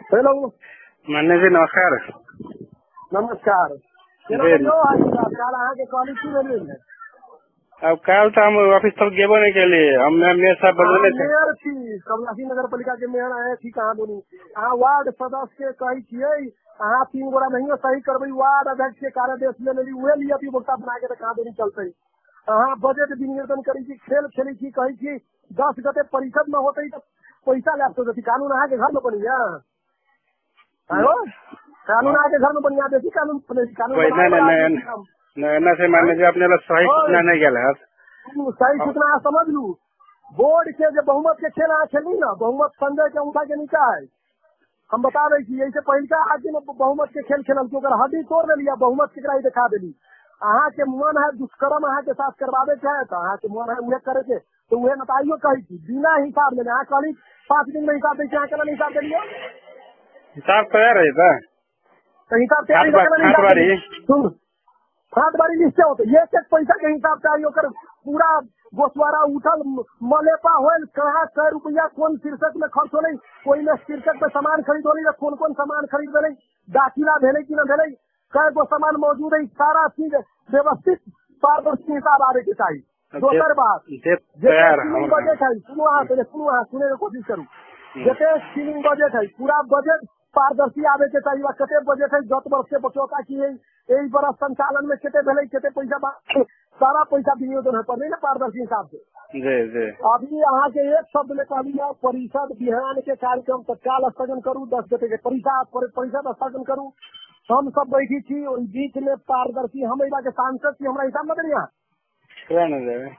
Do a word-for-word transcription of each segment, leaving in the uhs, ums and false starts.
Hello मान्य जी नमस्कार। नमस्कार जी काल अहाँ के कहली की भेलिए है अब काल तो हम ऑफिस तक गेबो नहीं के लिए हम मेयर साहब बदलने थे। मेयर थी कमलासी नगर पालिका के मेयर आए थी कहाँ बोली अहाँ वार्ड सदस्य के कही छियै अहाँ तीन गोरा नहीं सही करबे वार्ड अध्यक्ष के कार्यादेश ले लेली उहे लिए अभी वोटा बना के कहाँ देनी चलते अहाँ बजट विनियोजन करी थी खेल खेली थी कही थी दस गते परिषद में होते तो पैसा लैप तो कानून अहाँ के घर में बनी है कानून आके घर में बनिया देखी कानून कानून न से मान्य जी अपने लोग सही सूचना नहीं गया है सही सूचना समझ लू बोर्ड के जो बहुमत के खेल अहाँ खेली ना बहुमत संजय के उठा के नीचा है हम बता रहे थी ऐसे पहलका आदमी में बहुमत के खेल खेल क्योंकि हड्डी तोड़ ले लिया बहुमत के दिखा देली अहाँ के मन है दुष्कर्म अहाँ के साथ करवावे के है तो अहाँ के मन है उहे करे के तो उहे नताइयो कही थी बिना हिसाब लेने अहाँ कहली पाँच दिन में हिसाब देखे अहाँ केना हिसाब देलियो हिसाब तैयार है था तो हिसाब तैयारी सुन सात बारी निश्चय होते एक एक पैसा के हिसाब चाहिए ओकर पूरा गोसवारा उठल मलेपा होल कहाँ कै रुपया कौन शीर्षक में खर्च होले कोई में शीर्षक में सामान खरीद होली कौन कौन सामान खरीद भेले दाखिला भेले कि न भेले कै गो सामान मौजूद है सारा चीज व्यवस्थित पारदर्शी हिसाब आवे के चाहिए। दोसर बात बजट है सुनो अहाँ सुनो अहाँ सुने की कोशिश करू जते सीलिंग बजट है पूरा बजट पारदर्शी आवे के चाहिए कते बजट है गत वर्ष के बचौता की यही बरस संचालन में कते भेले कते पैसा सारा पैसा विनियोजन है पर नहीं ना पारदर्शी हिसाब से जी जी अभी अहाँ के एक शब्द में कहली परिषद बिहान के कार्यक्रम तत्काल स्थगन करू दस गते के परिषद परिषद स्थगन करू हम सब बैठी थी बीच में पारदर्शी हम के सांसद थी हमारा हिसाब मत नहीं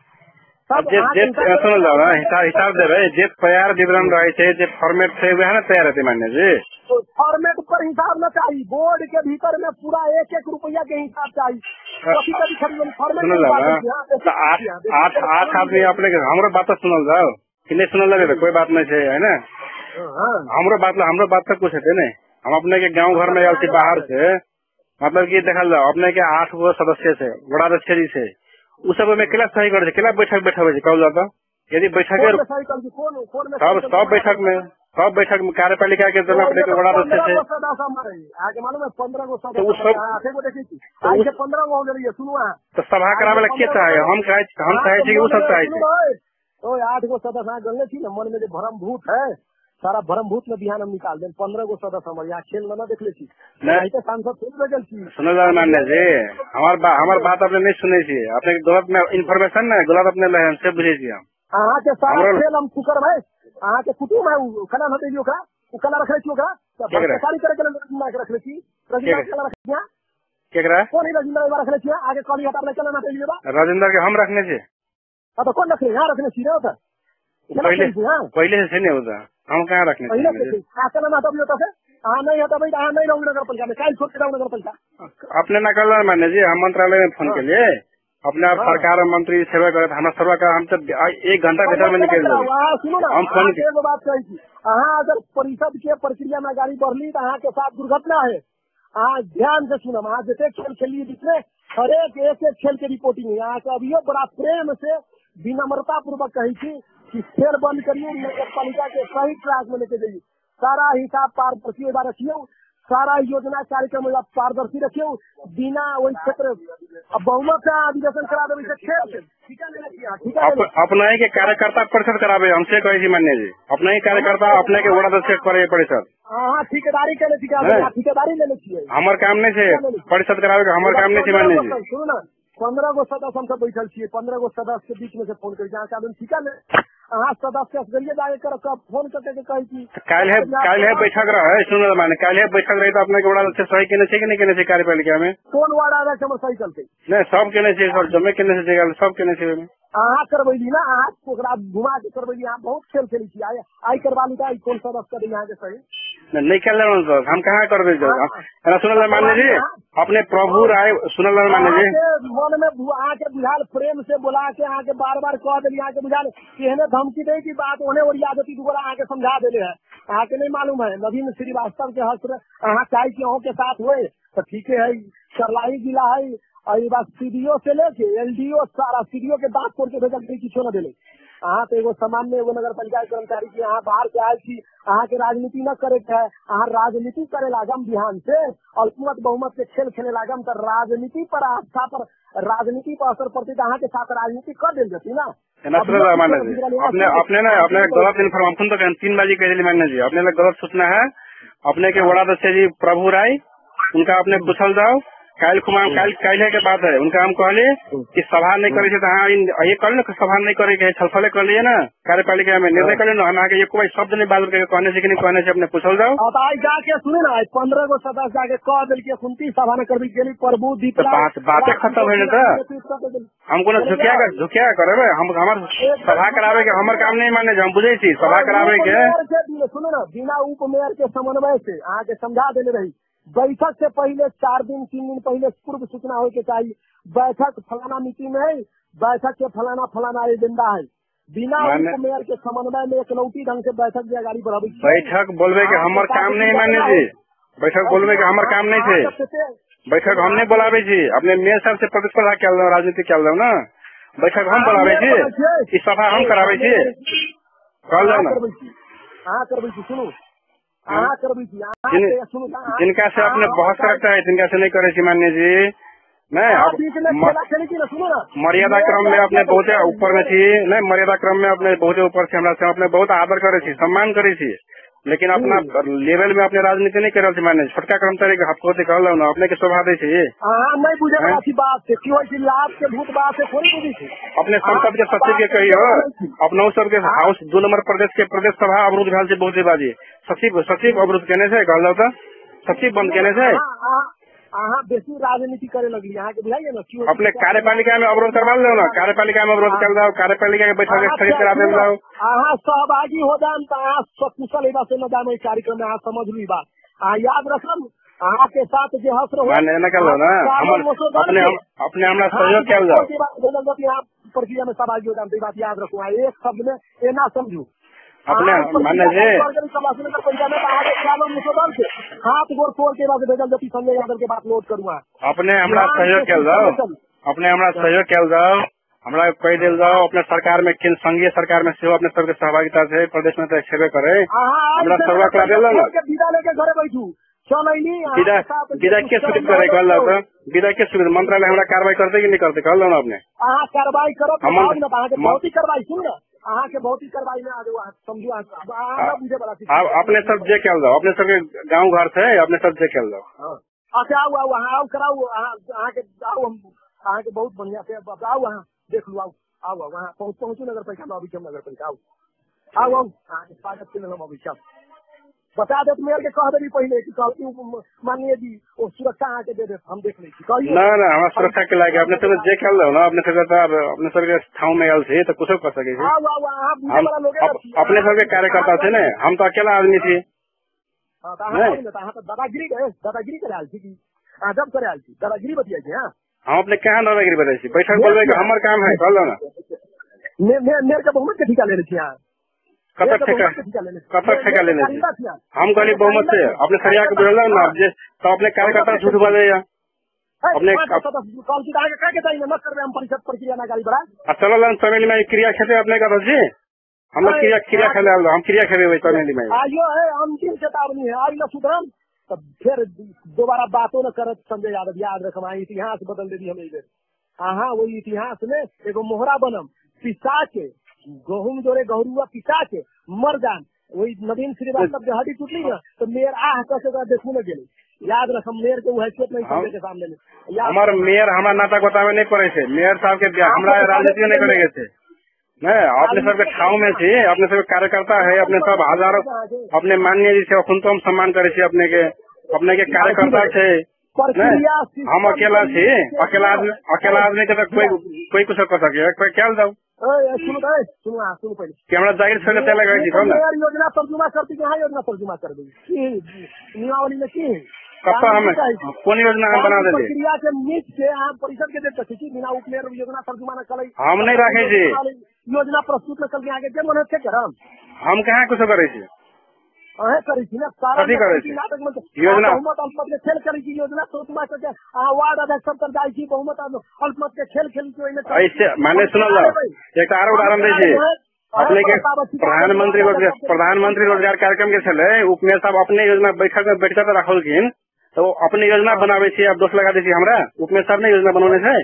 हिसाब देवे जे तैयार विवरण रहे फॉर्मेट थे वह ना तैयार रहते मान्य जी तो फॉर्मेट पर हिसाब न चाहिए बोर्ड के भीतर में पूरा एक एक रुपया के हिसाब चाहिए आठ आठ आदमी अपने हमारो बात सुनल जाओ कि नहीं सुनल लगे कोई बात नहीं है ना हमरो बात हमरो बात तक कुछ है नहीं हम अपने के गांव घर में आती बाहर से मतलब कि देखल जाओ अपने के आठ गो सदस्य से बड़ा अध्यक्ष जी से उस सब में केला सही करे केला बैठक बैठे कहल जाता यदि बैठक सब सब बैठक में सब बैठक में कार्यपालिका के जना अपने के बड़ा अध्यक्ष है मालूम है पंद्रह गो सदस्य पंद्रह गो सुनो तो सभा करावे के चाहे हम कहे हम चाहे छी उ सब चाहे तो आठ गो सदस्य गलने थी ना मन में जो भरम भूत है सारा भरम भूत में बिहान हम निकाल दें पंद्रह गो सदस्य हमारे यहाँ खेल न देख ले नहीं तो सांसद थोड़ी बजल छी सुनो मान्य जी हमार बा, हमार बात अपने नहीं सुने छी अपने गलत में इन्फॉर्मेशन ना गलत अपने लहन से बुझे छी हम अहाँ के सारा खेल हम कुकर भाई अहाँ के कुटुम है कला हटे ओकरा उ कला रखे छी ओकरा सरकारी करे के ना रख ले छी रजिंदर कला रख दिया केकरा कौन रजिंदर रख ले छी आगे कली हटा ले चला ना हटे बा रजिंदर के हम रखने छी अब कौन रखे यहां रखने छी रे उधर पहले पहले से नहीं होता हम कहाँ रखने अपने न कर मान्य जी हम मंत्रालय में फोन के लिए अपने आप सरकार मंत्री सेवा करे हमारा सेवा कर हम तो एक घंटा भीतर में निकल जाए हम फोन की बात कही अहाँ अगर परिषद के प्रक्रिया में गाड़ी बढ़ली तो अहाँ के साथ दुर्घटना है अहाँ ध्यान से सुनम अहाँ जितने खेल खेलिए जिसमें हर एक एक एक खेल के रिपोर्टिंग है अहाँ के अभियो बड़ा प्रेम से विनम्रता पूर्वक कही थी कि खेल बंद करिए नगर पालिका के सही ट्रैक में लेके जाइए सारा हिसाब पारदर्शी रखियो सारा योजना कार्यक्रम पारदर्शी रखियो बिना वही क्षेत्र बहुमत का अधिवेशन करा देवे खेल अपना ही के कार्यकर्ता परिषद करावे हमसे कहे मान्य जी अपना ही कार्यकर्ता अपने के बड़ा अध्यक्ष करे परिषद हाँ ठेकेदारी के ठेकेदारी ले लीजिए हमार काम नहीं है परिषद करावे हमार काम नहीं है मान्य जी सुनो ना पंद्रह गो सदस्य हम सब बैठल छे पंद्रह गो सदस्य के बीच में से फोन कर ठीक है अहाँ सदस्य गरिए जाके कर फोन करके कही थी काल है काल है बैठक रहे सुनो माने काल है बैठक रही तो अपने के बड़ा अच्छे सही केने छे कि नहीं केने छे कार्यपालिका में कौन वार्ड आ रहा है सही चलते नहीं सब केने छे सर जमे केने छे सब केने छे अहाँ करवैली ना अहाँ ओकरा घुमा के करवैली अहाँ बहुत खेल खेली छी आई आई करवा ली आई कौन सदस्य कर यहाँ के सही नहीं खेल सर हम कहाँ करबे सुनल मान्य जी अपने प्रभु राय सुनल मान्य जी मन में अहाँ के बुझाल प्रेम से बोला के अहाँ के बार बार कह दिली अहाँ के बुझाल केहने धमकी दे की बात उन्हें ओरिया देती दोबारा अहाँ के समझा देले है अहाँ के नहीं मालूम है नवीन श्रीवास्तव के हस्त्र अहाँ चाहे कि अहों के साथ हुए तो ठीक है करलाई जिला है और ये बात सीडीओ से लेके एलडीओ सारा सीडीओ के दांत तोड़ के भेजल किछो न दिले। अहाँ तो एगो सामान्य एगो नगर पंचायत कर्मचारी की अहाँ बाहर से आयल छी, अहाँ के राजनीति न करे है, अहाँ राजनीति करे लागम बिहान से अल्पमत बहुमत के खेल खेले लागम तो राजनीति पर आस्था पर राजनीति पर असर पड़ती तो अहाँ के साथ राजनीति कर दिल जाती ना। अपने अपने ना अपने गलत इन्फॉर्मेशन तो तीन बाजी कह दिली मान्य जी, अपने गलत सूचना है। अपने के वड़ा दस्य जी प्रभु राय उनका अपने पूछल जाओ काल खुमा काल काल के बात है उनका हम कहले कि सभा नहीं करे तो हाँ ये कर लो सभा नहीं करे के छलफले कर लिए ना कार्यपालिका में निर्णय कर लो हम आगे एक कोई शब्द नहीं बात करके कहने से कि नहीं कहने से अपने पूछल जाओ। अब आज जाके सुने ना पंद्रह गो सदस्य जाके कह दिल के सुनती सभा न कर दी प्रभु दीप बात बातें खत्म है ना हमको ना झुकिया कर झुकिया करे हम हमार सभा करावे के हमार काम नहीं माने हम बुझे छी सभा करावे के सुनो ना बिना उप मेयर के समन्वय से आगे समझा देने रही बैठक से पहले चार दिन तीन दिन पहले पूर्व सूचना हो के चाहिए बैठक फलाना मीटिंग है बैठक के फलाना फलाना एजेंडा है बिना उप मेयर के समन्वय में एकलौटी ढंग से बैठक की आगाड़ी बढ़ावे बैठक बोलवे के हमार काम नहीं माने जी बैठक बोलवे के हमार काम नहीं थे बैठक हम नहीं बोलावे जी अपने मेयर साहब से प्रतिस्पर्धा क्या राजनीति क्या ना बैठक हम बोलावे जी इस सभा हम करावे जी कल जाओ ना हाँ करवे सुनो जिनका से आपने बहुत करता है जिनका से नहीं करे मान्य जी नहीं मर्यादा क्रम में अपने बहुत ऊपर में थी नहीं मर्यादा क्रम में अपने बहुत ऊपर से हमरा से अपने बहुत आदर करे थी सम्मान करे थी लेकिन अपना लेवल में अपने राजनीति नहीं कर रहे मान्य छोटका कर्मचारी के हाथ होते कहल ना अपने के शोभा दे अपने संसद के सचिव के कही हो अपने सबके हाउस दो नंबर प्रदेश के प्रदेश सभा अवरुद्ध भेल से बहुत बाजी सचिव सचिव अवरुद्ध कहने से कहल जाओ सचिव बंद कहने से अहाँ बेसी राजनीति करे लगी यहाँ के बुझाइए ना क्यों अपने कार्यपालिका में अवरोध करवा लो ना कार्यपालिका में अवरोध कर दो कार्यपालिका के बैठक स्थगित करा दे दो अहाँ सहभागी हो जाए तो अहाँ सकुशल एवं से न जाने कार्यक्रम में अहाँ समझ ली बात अहाँ याद रखम अहाँ के साथ जो हस रहो न कर लो ना अपने अपने हमरा सहयोग कर दो यहाँ प्रक्रिया में सहभागी हो जाए बात याद रखो एक शब्द में ये ना समझू अपने मान्य जी हाथ गोर तोड़ के बाद भेजल जति संजय यादव के बात नोट करूँगा अपने हमरा सहयोग कर दो अपने हमरा सहयोग कर दो हमरा कह दिल जाओ अपने सरकार में किन संघीय सरकार में सेहो अपने सबके सहभागिता से प्रदेश में तो छेबे करे हमरा सर्वा करा दिल ना विदा लेके घरे बैठू विदा विदा के स्वीकृत करे कहल जाओ तो विदा के स्वीकृत मंत्रालय हमरा कार्रवाई करते कि नहीं करते कहल जाओ ना अपने अहाँ कार्रवाई करो बहुत ही कार्रवाई सुन ना अहाँ के बहुत ही कार्रवाई में आ जाओ समझो अपने सब जे कल जाओ अपने सबके गाँव घर से अपने सब जे कल जाओ अच्छा आओ आओ अहाँ आओ कराओ अहाँ के आओ हम अहाँ के बहुत बढ़िया से आओ अहाँ देख लो आओ आओ आओ वहाँ पहुँच पहुँचू नगर पालिका में अभी नगर पालिका आओ आओ आओ अहाँ के स्वागत के लिए अभी सब बता दे मेयर के कह देवी पहले कि कहती मानिए जी वो सुरक्षा अहाँ के दे दे हम देख ली ना ना हमारा सुरक्षा के लायक अपने सब जे खेल रहे हो ना अपने सब अपने सबके ठाव में आयल थे तो कुछ कर सके अपने सबके कार्यकर्ता थे ना हम तो अकेला आदमी थे दादागिरी गए दादागिरी करे आयल थी जब करे आयल थी दादागिरी बतिया थे हम अपने कहाँ दादागिरी बताई बैठक बोलवे हमारे काम है कल ना मेयर के बहुमत के ठिका ले रही थी यहाँ कब तक ठेका कब तक ठेका लेने हम कहली बहुमत से अपने सरिया के बोल ना तो अपने कार्यकर्ता झूठ बोलेगा अपने चलो तमिल में क्रिया खेते अपने का जी हम लोग क्रिया क्रिया खेले हम क्रिया खेले तमिल में आइयो है अंतिम चेतावनी है आई न सुधरम तब फिर दोबारा बातों न करत संजय यादव याद रखम इतिहास बदल दे दी हम इधर हाँ वही इतिहास में एगो मोहरा बनम पिसा के गहूम जोड़े गहुरुआ पिसा के मर जान वही नवीन श्रीवास्तव के हड्डी टूटली ना तो मेयर आह कैसे देखू न गेले याद रखम मेयर के हैसियत नहीं समझे के सामने में हमार मेयर हमारा नाटक बतावे नहीं पड़े थे मेयर साहब के हमरा राजनीति नहीं करेंगे थे नहीं अपने सबके ठाव में थी अपने सब कार्यकर्ता है अपने सब हजारों अपने माननीय जी से तो हम सम्मान करे थे अपने के अपने के कार्यकर्ता थे हम अकेला थे अकेला आदमी अकेला आदमी के तो कोई कोई कुछ कर सके कोई क्या जाओ सुनो सुनो सुनो पहले कि हमरा जाहिर से चला गई थी ना योजना तर्जुमा करती कहाँ योजना तर्जुमा कर देगी नियमावली में की कब हमें कौन योजना हम बना देते प्रक्रिया के नीच से आप परिषद के देते थी बिना उपमेयर योजना तर्जुमा न करे हम नहीं रखे जी योजना प्रस्तुत न करके आगे के मन से करम हम कहाँ कुछ करे छी अहे करी थी ना सारा कथी करे छी? नाटक में योजना बहुमत अल्पमत के खेल करी थी योजना सोचमा के अहाँ वार्ड अध्यक्ष सब तर जाई छी बहुमत अल्पमत के खेल खेली छी ओइमे ऐसे माने सुनल जाओ एक आरो उदाहरण दै छी अपने के प्रधानमंत्री रोजगार प्रधानमंत्री रोजगार कार्यक्रम के छले उपमेयर साहब अपने योजना बैठक में बैठ कर रखलखिन तो अपने योजना बनावे छी अब दोष लगा दै छी हमरा उपमेयर साहब ने योजना बनौने छै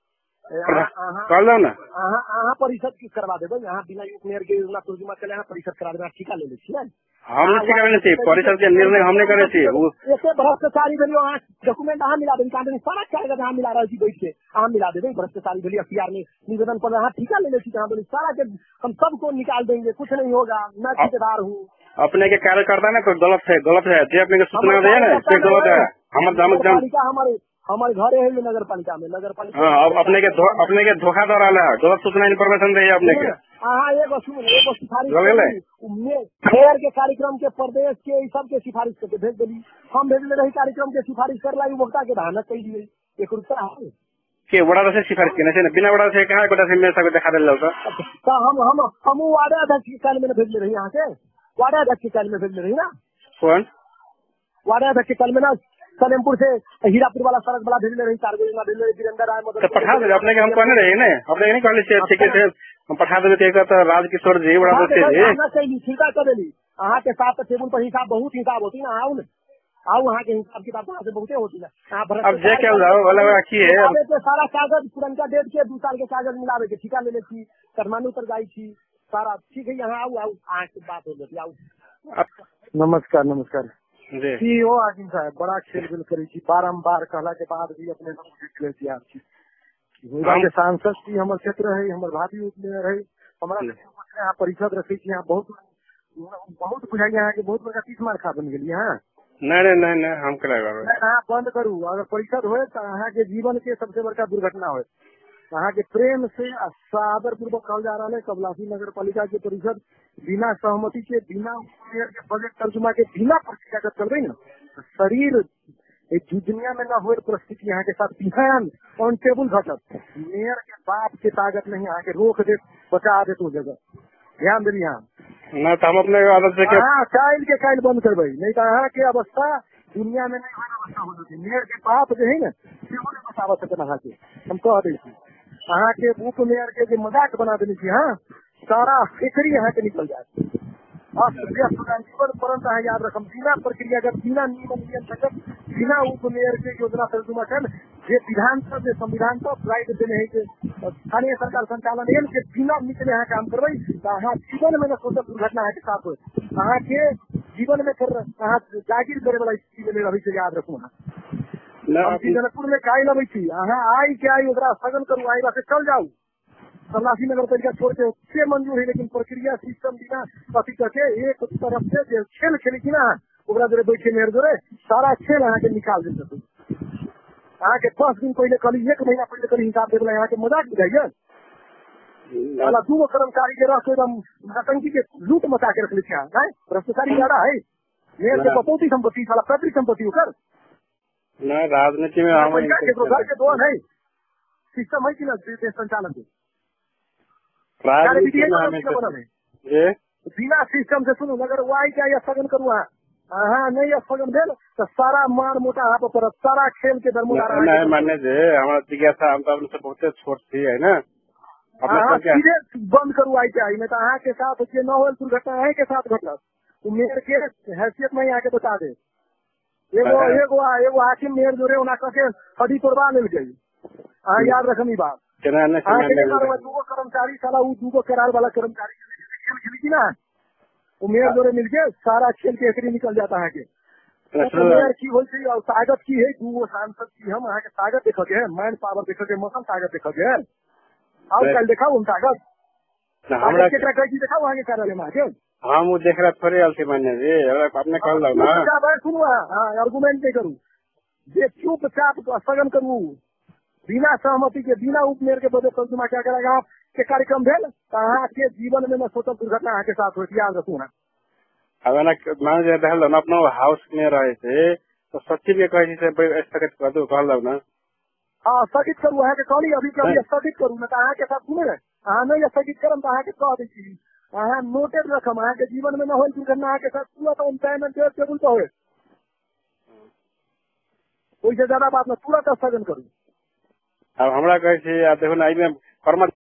कहल जाओ ना अहाँ परिषद की करवा देबै अहाँ बिना उपमेयर के योजना तर्जुमा चले अहाँ परिषद करा देबै ठीका ले ले छियै हम नहीं करे छी परिषद के निर्णय हमने करे छी एते भ्रष्टाचारी भेलियो अहाँ डॉक्यूमेंट अहाँ मिला देबै कागज सारा कागज अहाँ मिला रहल छी बैठ के अहाँ मिला देबै भ्रष्टाचारी भेलियो एफआईआर में निवेदन पर अहाँ ठीका ले ले छी अहाँ बोली सारा के हम सबको निकाल देंगे कुछ नहीं होगा मैं ठेकेदार हूँ अपने के कार्यकर्ता ने तो गलत है गलत है जो अपने के सूचना दे ना तो गलत है हमारे हमारे हमारे घरे है नगर पालिका में नगर पालिका हाँ अब अपने के अपने के धोखा दे रहा है गलत सूचना इन्फॉर्मेशन दे अपने के हाँ एगो सुन एगो सिफारिश मेयर के कार्यक्रम के प्रदेश के सब के सिफारिश करके भेज देली हम भेजले रही कार्यक्रम के सिफारिश करला उपभोक्ता के धानक कह दिए एक रुपया है के बड़ा से सिफारिश केने छै बिना बड़ा से कहाँ गोटा से मेयर साहब देखा देल तो हम हम हम वार्ड अध्यक्ष के काल में भेजले रही यहाँ के वार्ड अध्यक्ष के काल में भेजले रही ना कौन वार्ड अध्यक्ष के काल में ना सलेमपुर से हीरापुर वाला सड़क वाला भेजले रही चार योजना भेजले रही वीरेंद्र राय मदद पठा दे अपने के हम कहने रही ने अपने नहीं कहले छै ठीक है हम पठा देबे तो तो राजकिशोर जी बड़ा दोस्ती जी ना सही ठीका कर देली अहाँ के साथ टेबल पर हिसाब बहुत हिसाब होती ना आओ ना आओ वहाँ के हिसाब किताब वहाँ से बहुते होती है अब जे क्या जाओ वाला की है सारा कागज पुरनका डेट के दू साल के कागज मिलावे के ठीका ले ले छी करमानु तर जाई छी सारा ठीक है यहाँ आओ आओ अहाँ से बात हो जाती आओ नमस्कार नमस्कार सीईओ आकिम साहब बड़ा खेल बिल करी छी बारम्बार कहला के बाद भी अपने तैयार छी के सांसद छी हमर क्षेत्र है हमर भाभी उसमें रहे हमारा यहाँ परिषद रखे छी यहाँ बहुत बहुत बुझाई यहाँ के बहुत बड़का तीस मार खा बन गेली हाँ नहीं नहीं नहीं नहीं हम करा अहाँ बंद करू अगर परिषद हो तो अहाँ के जीवन के सबसे बड़का दुर्घटना हो अहाँ के प्रेम से सादर पूर्वक कहल जा रहा है कबलासी नगर पालिका के परिषद बिना सहमति के बिना के बजट तर्जुमा के बिना प्रक्रिया कर चल रही ना शरीर दुनिया में न हो परिस्थिति यहाँ के साथ बिहान ऑन टेबल घटक मेयर के बाप के ताकत नहीं यहाँ के रोक दे बचा दे तो जगह ध्यान दे यहाँ ना तो हम अपने आदत से हाँ कायल के कायल बंद करबे नहीं तो यहाँ के अवस्था दुनिया में नहीं अवस्था हो जाती मेयर के बाप जो है ना बचाव सकते यहाँ के हम कह दी अहाँ के उप मेयर के जो मजाक बना देनी थी हाँ सारा फिक्री यहाँ के निकल जाए जीवन परंत अहाँ याद रखम बिना प्रक्रिया कर बिना नियम नियम सकत बिना उप मेयर के योजना तर्जुमा कर जे विधानसभा जे संविधान सब राइट देने है के स्थानीय सरकार संचालन एम के बिना निकले यहाँ काम करबे तो अहाँ जीवन में न सोचल दुर्घटना है के साथ हो अहाँ के जीवन में कर अहाँ जागीर करे वाला स्थिति में रही से याद रखू अहाँ जनकपुर में काई लबे छी अहाँ आई के आई ओकरा स्थगन करू आई से चल जाऊ तलाशी नगर पालिका छोड़ के से मंजूर है लेकिन प्रक्रिया सिस्टम बिना कथी करके एक तरफ से जे खेल खेली की ना ओकरा जोरे बैठे मेयर जोरे सारा खेल अहाँ के निकाल दे सकते अहाँ के दस दिन पहले कल एक महीना पहले कल हिसाब देवला यहाँ के मजाक बुझाइए वाला दू कर्मचारी के रख एकदम आतंकी के लूट मचा के रख ली है भ्रष्टाचारी ज्यादा है मेयर के बपौती संपत्ति वाला पैतृक संपत्ति होकर राजनीति में घर के दोन है सिस्टम है कि ना देश संचालन के बिना सिस्टम से सुनो अगर वाई क्या स्थगन करू हाँ नहीं स्थगन भेल तो सारा मार मोटा यहाँ पर सारा खेल के दरमुदार नहीं मान्य जे हमारा जिज्ञासा हम तो अपने से बहुत छोट थी है ना सीधे बंद करू आई के आई नहीं तो अहाँ के साथ न हो दुर्घटना अहीं के साथ घटल मेयर के हैसियत में यहाँ के बता दे एगो एगो एगो हाकिम मेयर जो रहे के हड्डी तोड़वा मिल गई अहाँ याद रखनी बात दूगो कर्मचारी साला वो दूगो करार वाला कर्मचारी खेल खेली ना वो मेयर जोरे मिलके सारा खेल के एकरी निकल जाता है के मेयर की हो ताकत की है दूगो सांसद की हम अहाँ के ताकत देख के मैन पावर देख के मौसम ताकत देख के आओ कल दिखाओ हम ताकत दिखाओ वहाँ के कार्यालय में आके हम वो देख रहा थोड़े अलसी मान्य जी आपने कल ना सुनू आर्गूमेंट नहीं करूँ जे चुपचाप स्थगन करू बिना सहमति के बिना उपमेयर के बजट तर्जुमा क्या करेगा के कार्यक्रम भेल अहाँ के जीवन में न सोचल दुर्घटना अहाँ के साथ हो याद रखू ना अब मान जे देखल ना अपना हाउस में रहे थे तो सचिव के कहे से स्थगित कर दो कहल ना हाँ स्थगित करू अहाँ के कहली अभी कभी स्थगित करू ना तो अहाँ के साथ सुने अहाँ नहीं स्थगित करम तो अहाँ के कह दी अहाँ नोटेड रखम अहाँ के जीवन में न हो दुर्घटना अहाँ के साथ तुरंत ऑन टाइम एंड टेबल पर हो ओइसे ज्यादा बात न तुरंत स्थगन करू। अब हमरा कहे छै देखो ना एहिमे कर्म